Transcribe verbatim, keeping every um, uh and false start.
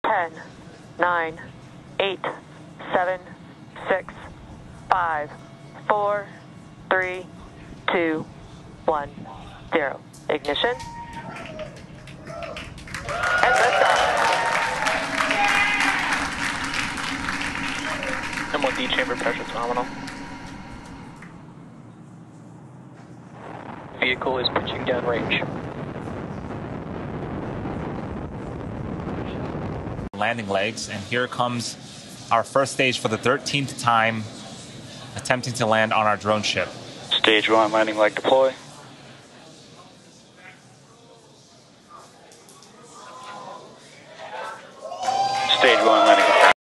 ten, nine, eight, seven, six, five, four, three, two, one, zero. Ignition. And liftoff. M one D chamber pressure is nominal. Vehicle is pitching downrange. Landing legs, and here comes our first stage for the thirteenth time attempting to land on our drone ship. Stage one, landing leg deploy.